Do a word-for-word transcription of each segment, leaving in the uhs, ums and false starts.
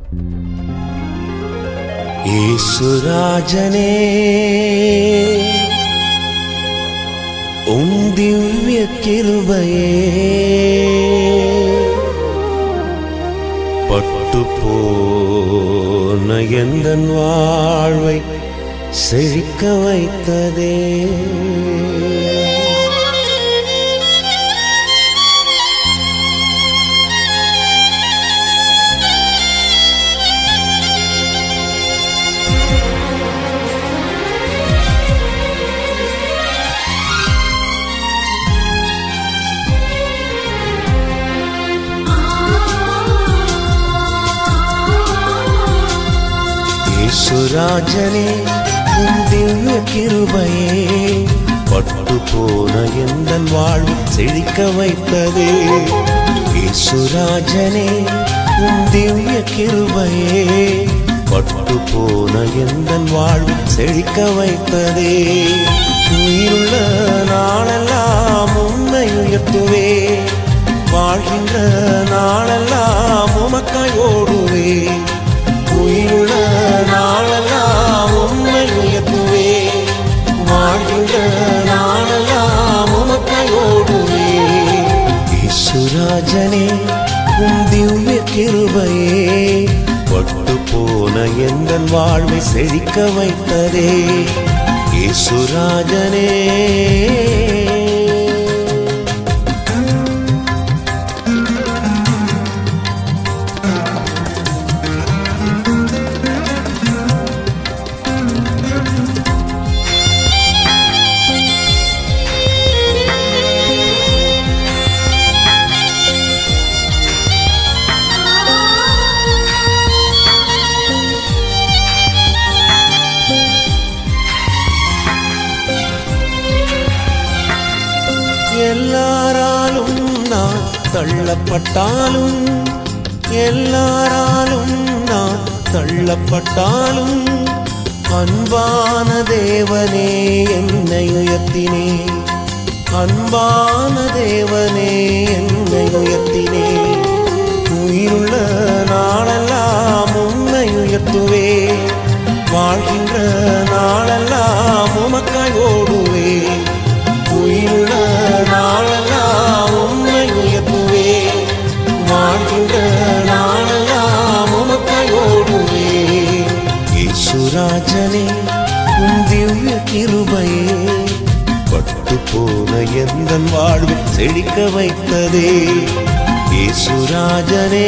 യേശുരാജനേ ഉം ദിവ്യ കിരുബയേ பட்டுப்போன எந்தன் வாழ்வை செழிக்க வைத்ததே. യേശുരാജனே உம் திவ்ய கிருபையே பட்டுப்போன எந்தன் வாழ்வை செழிக்க வைத்ததே. യേശുராஜனே உம் திவ்ய கிருபையே பட்டுப்போன எந்தன் வாழ்வை செழிக்க வைத்ததே. உயிருள்ள நாளெல்லாம் உம்மை உயர்த்துவே, வாழ்கின்ற நாளெல்லாம் உமக்காய் ஓடுவே. உயிருள்ள நாளெல்லாம் உம்மை உயர்த்துவே, வாழ்கின்ற நாளெல்லாம் உமக்காய் ஓடுவே. യേശുராஜனே உம் திவ்ய கிருபையே பட்டுப்போன எந்தன் வாழ்வை செழிக்க வைத்ததே. യേശുராஜனே எல்லாராலும் நான் தள்ளப்பட்டாலும், எல்லாராலும் நான் தள்ளப்பட்டாலும், அன்பான தேவனே என்னை உயர்த்தினே, அன்பான தேவனே என்னை உயர்த்தினே. உயிருள்ள நாளெல்லாம் உம்மை உயர்த்துவே, வாழ்கின்ற நாளெல்லாம் உமக்காய் ஓடுவே. உயிருள்ள நாளெல்லாம் உம்மை உயர்த்துவே, வாழ்கின்ற நாளெல்லாம் உமக்காய் ஓடுவே. യേശുராஜனே உம் திவ்ய கிருபையே பட்டுப்போன எந்தன் வாழ்வை செழிக்க வைத்ததே. യേശുராஜனே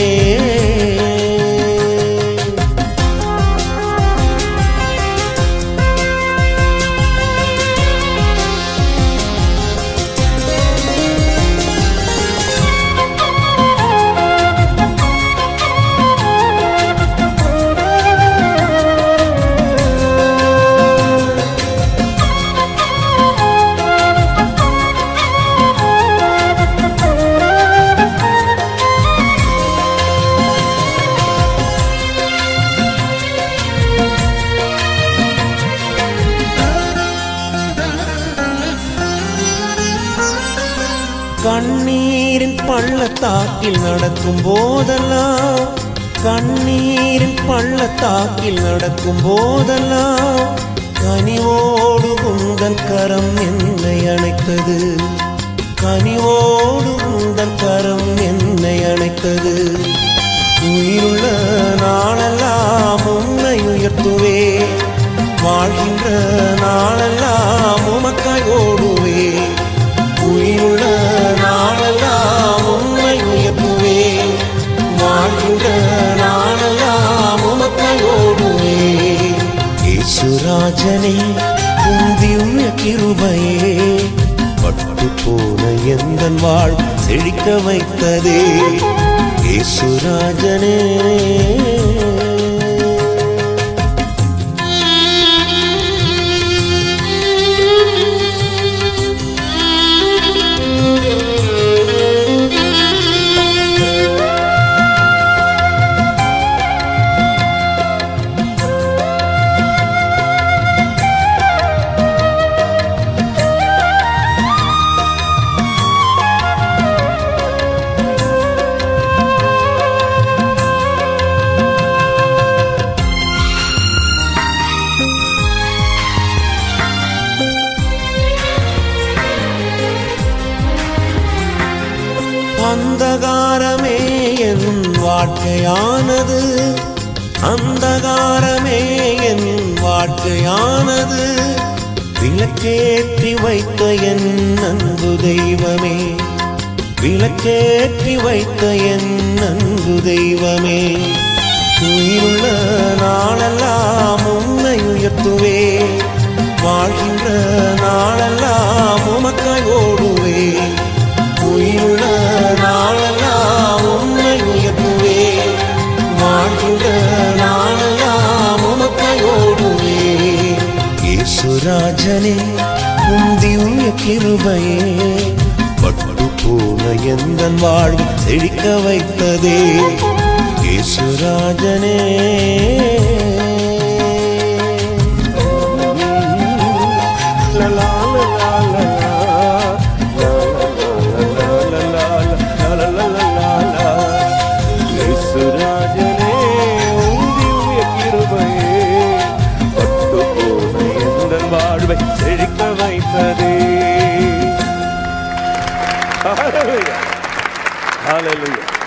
கண்ணீரின் பள்ளத்தாக்கில் நடக்கும் போதெல்லாம், கண்ணீரின் பள்ளத்தாக்கில் நடக்கும் போதெல்லாம், கனிவோடு உந்தன் கரம் என்னை அணைத்தது, கனிவோடு உந்தன் கரம் என்னை அணைத்தது. உயிருள்ள நாளெல்லாம் உம்மை உயர்த்துவே, வாழ்கின்ற நாளெல்லாம் உமக்காய் ஓடுவே. உயிருள்ள நாளெல்லாம் உம்மை உயர்த்துவே, வாழ்கின்ற நாளெல்லாம் உமக்காய் ஓடுவே. യേശുராஜனே உம் திவ்ய கிருபையே பட்டுப்போன எந்தன் வாழ்வை செழிக்க வைத்ததே. യേശുராஜனே வாழ்க்கையானது, அந்தகாரமே என் வாழ்க்கையானது. விளக்கேற்றி வைத்த என் அன்பு தெய்வமே, விளக்கேற்றி வைத்த என் அன்பு தெய்வமே. உயிருள்ள நாளெல்லாம் உம்மை உயர்த்துவே, வாழ்கின்ற நாளெல்லாம் உமக்காய் ஓடுவே. உயிருள்ள நாளெல்லாம் உம்மை உயர்த்துவே, வாழ்கின்ற நாளெல்லாம் உமக்காய் ஓடுவே. இயேசுராஜனே உம் திவ்ய கிருபையே, பட்டு போன எந்தன் வாழ்வு செழிக்க வைத்ததே. இயேசுராஜனே இயேசுராஜனே உம் திவ்ய கிருபையே, பட்டு போன எந்தன் வாழ்வை செழிக்க வைத்ததே. Hallelujah. Hallelujah.